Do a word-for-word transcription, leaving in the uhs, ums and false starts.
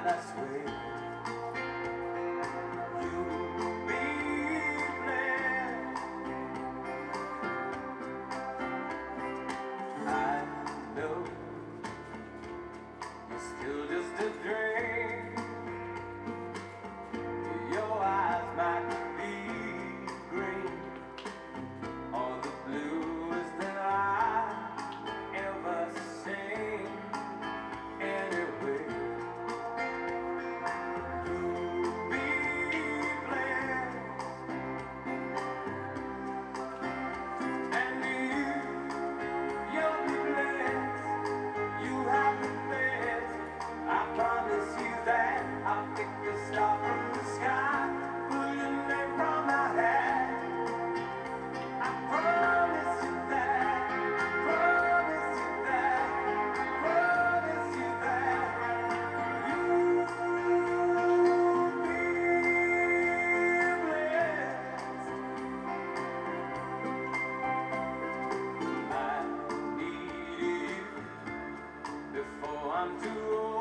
last way. You'll be blessed. I know you're still just a dream. Your eyes might be green, or the bluest that I ever seen. Anyway, you'll be blessed, and you, you'll be blessed. You have the best. I promise you that. I'll pick a star from the sky, pull your name from my hat. I promise you that. Promise you that. Promise you that. You'll be blessed. I need you before I'm too old.